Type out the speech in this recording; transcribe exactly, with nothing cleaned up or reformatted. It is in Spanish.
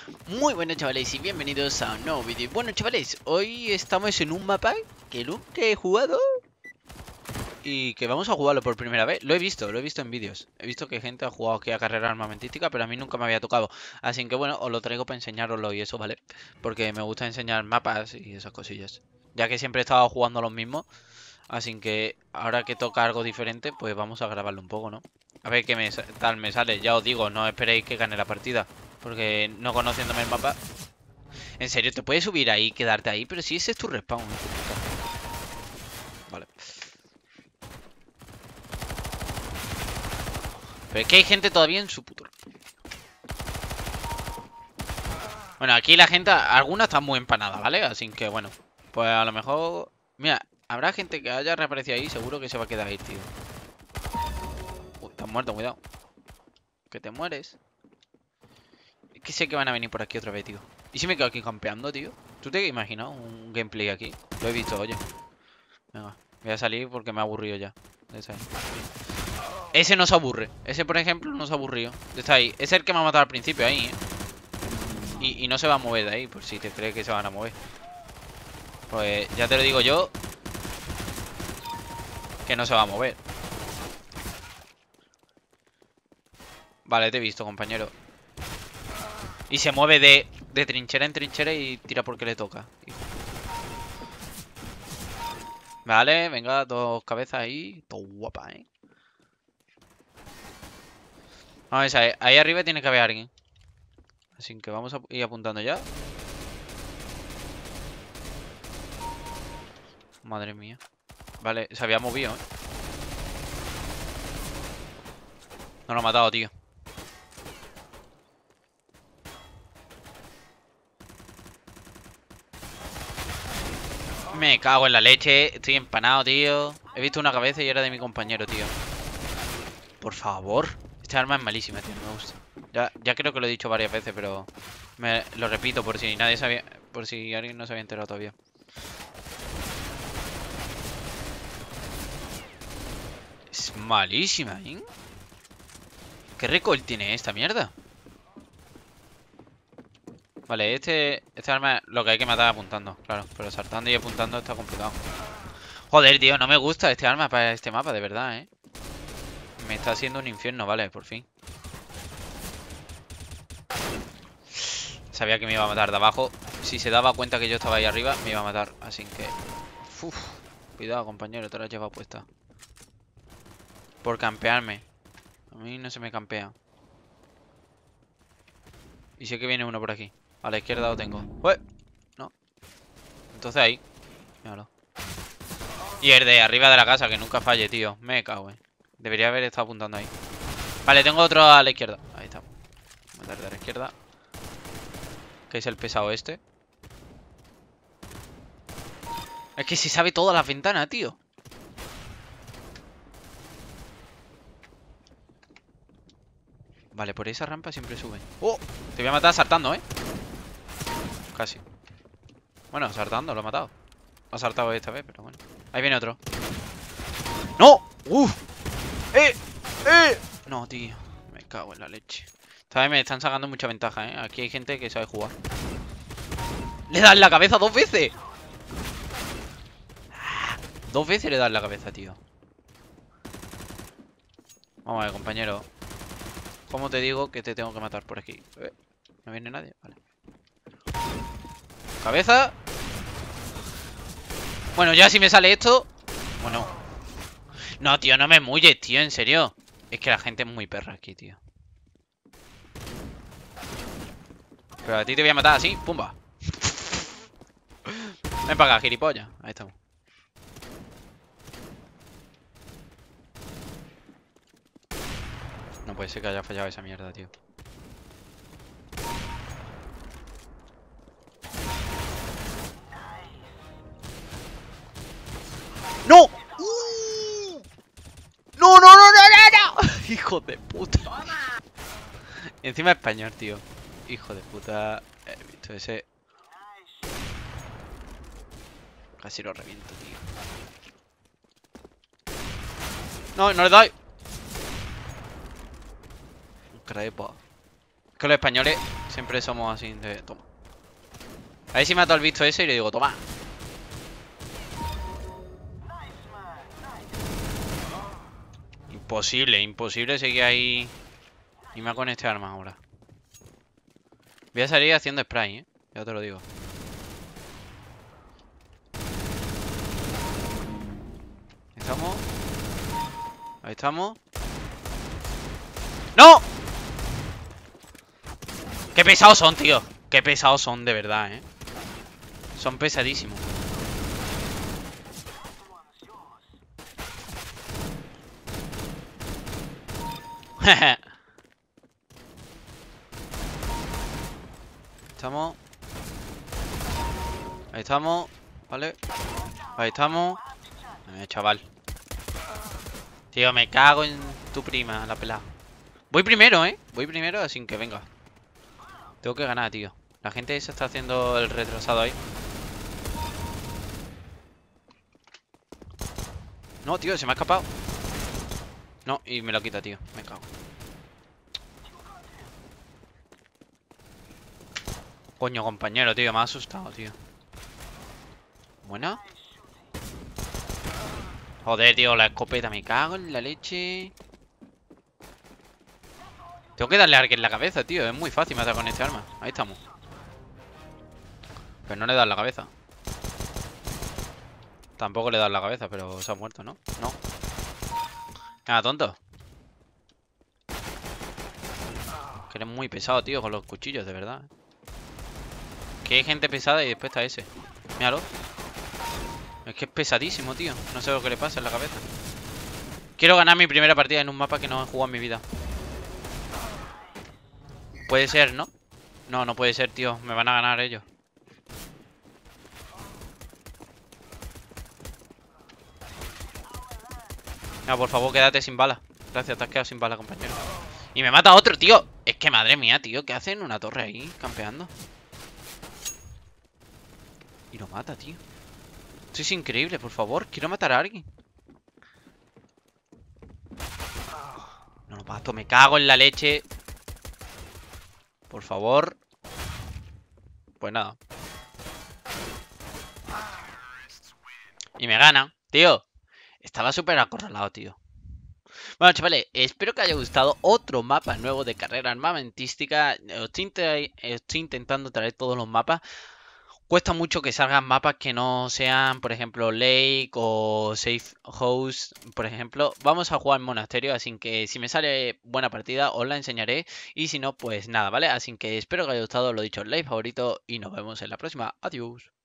Muy buenas chavales y bienvenidos a un nuevo vídeo. Bueno chavales, hoy estamos en un mapa que nunca he jugado y que vamos a jugarlo por primera vez. Lo he visto, lo he visto en vídeos. He visto que gente ha jugado aquí a carrera armamentística, pero a mí nunca me había tocado. Así que bueno, os lo traigo para enseñaroslo y eso, ¿vale? Porque me gusta enseñar mapas y esas cosillas. Ya que siempre he estado jugando los mismos. Así que ahora que toca algo diferente, pues vamos a grabarlo un poco, ¿no? A ver qué me, tal me sale. Ya os digo, no esperéis que gane la partida. Porque no conociéndome el mapa. En serio, te puedes subir ahí y quedarte ahí. Pero si ese es tu respawn, ¿no? Vale. Pero es que hay gente todavía en su puto. Bueno, aquí la gente, alguna está muy empanada, ¿vale? Así que bueno, pues a lo mejor... Mira, habrá gente que haya reaparecido ahí. Seguro que se va a quedar ahí, tío. Uy, estás muerto, cuidado. Que te mueres. Es que sé que van a venir por aquí otra vez, tío. ¿Y si me quedo aquí campeando, tío? ¿Tú te imaginas un gameplay aquí? Lo he visto, oye. Venga, voy a salir porque me ha aburrido ya. Ese no se aburre. Ese, por ejemplo, no se ha aburrido. Está ahí. Es el que me ha matado al principio ahí, ¿eh? Y, y no se va a mover de ahí, por si te crees que se van a mover. Pues ya te lo digo yo. Que no se va a mover. Vale, te he visto, compañero. Y se mueve de, de trinchera en trinchera y tira porque le toca. Hijo. Vale, venga, dos cabezas ahí. Todo guapa, ¿eh? Vamos a ver, ahí arriba tiene que haber alguien. Así que vamos a ir apuntando ya. Madre mía. Vale, se había movido, ¿eh? No lo ha matado, tío. Me cago en la leche. Estoy empanado, tío. He visto una cabeza y era de mi compañero, tío. Por favor. Esta arma es malísima, tío. No me gusta. Ya, ya creo que lo he dicho varias veces, pero... Me lo repito por si nadie sabía... Por si alguien no se había enterado todavía. Es malísima, ¿eh? ¿Qué recoil tiene esta mierda? Vale, este, este arma lo que hay que matar apuntando, claro. Pero saltando y apuntando está complicado. Joder, tío, no me gusta este arma para este mapa, de verdad, ¿eh? Me está haciendo un infierno, vale, por fin. Sabía que me iba a matar de abajo. Si se daba cuenta que yo estaba ahí arriba, me iba a matar. Así que... Uf, cuidado, compañero, te la has llevado puesta. Por campearme. A mí no se me campea. Y sé que viene uno por aquí. A la izquierda lo tengo. ¡Ué! No. Entonces ahí. Míralo. Y el de arriba de la casa, que nunca falle, tío. Me cago, eh. Debería haber estado apuntando ahí. Vale, tengo otro a la izquierda. Ahí está. Voy a dar de la izquierda. Que es el pesado este. Es que se sabe todas las ventanas, tío. Vale, por esa rampa siempre sube. ¡Oh! Te voy a matar saltando, ¿eh? Casi. Bueno, saltando, lo he matado. Lo ha saltado esta vez, pero bueno. Ahí viene otro. ¡No! ¡Uf! ¡Eh! ¡Eh! No, tío. Me cago en la leche. Esta vez me están sacando mucha ventaja, ¿eh? Aquí hay gente que sabe jugar. ¡Le das la cabeza dos veces! Dos veces le das la cabeza, tío. Vamos a ver, compañero. ¿Cómo te digo que te tengo que matar por aquí? Eh, ¿No viene nadie? Vale. Cabeza. Bueno, ya si me sale esto. Bueno. No, tío, no me mulles, tío, en serio. Es que la gente es muy perra aquí, tío. Pero a ti te voy a matar así, pumba. Ven para acá, gilipollas. Ahí estamos. No puede ser que haya fallado esa mierda, tío. ¡No! ¡Uh! ¡No, no, no, no, no, no! Hijo de puta. Encima español, tío. Hijo de puta. He visto ese. Casi lo reviento, tío. No, no le doy. Crepa. Es que los españoles Siempre somos así de... Toma. A ver si mato al visto ese y le digo, toma. Imposible, imposible seguir ahí. Y más con este arma ahora. Voy a salir haciendo spray, ¿eh? Ya te lo digo. Ahí estamos. Ahí estamos. ¡No! ¡Qué pesados son, tío! ¡Qué pesados son, de verdad, eh! Son pesadísimos. Estamos. Ahí estamos. Vale. Ahí estamos. Eh, chaval. Tío, me cago en tu prima, la pelada. Voy primero, ¿eh? Voy primero, así que venga. Tengo que ganar, tío. La gente se está haciendo el retrasado ahí. No, tío, se me ha escapado. No, y me lo quita, tío. Me cago. Coño, compañero, tío. Me ha asustado, tío. Buena. Joder, tío, la escopeta. Me cago en la leche. Tengo que darle a alguien en la cabeza, tío. Es muy fácil matar con este arma. Ahí estamos. Pero no le das la cabeza. Tampoco le das la cabeza, pero se ha muerto, ¿no? No. Nada, tonto. Que eres muy pesado, tío, con los cuchillos, de verdad. Que hay gente pesada y después está ese. Míralo. Es que es pesadísimo, tío. No sé lo que le pasa en la cabeza. Quiero ganar mi primera partida en un mapa que no he jugado en mi vida. Puede ser, ¿no? No, no puede ser, tío. Me van a ganar ellos. No, por favor, quédate sin bala. Gracias, te has quedado sin bala, compañero. Y me mata otro, tío. Es que madre mía, tío. ¿Qué hacen en una torre ahí, campeando? Y lo mata, tío. Esto es increíble, por favor. Quiero matar a alguien. No lo mato, me cago en la leche. Por favor. Pues nada. Y me gana, tío. Estaba súper acorralado, tío. Bueno, chavales, espero que haya gustado otro mapa nuevo de carrera armamentística. Estoy, estoy intentando traer todos los mapas. Cuesta mucho que salgan mapas que no sean, por ejemplo, Lake o Safe House, por ejemplo. Vamos a jugar en Monasterio, así que si me sale buena partida os la enseñaré. Y si no, pues nada, ¿vale? Así que espero que haya gustado, lo dicho, like, favorito y nos vemos en la próxima. Adiós.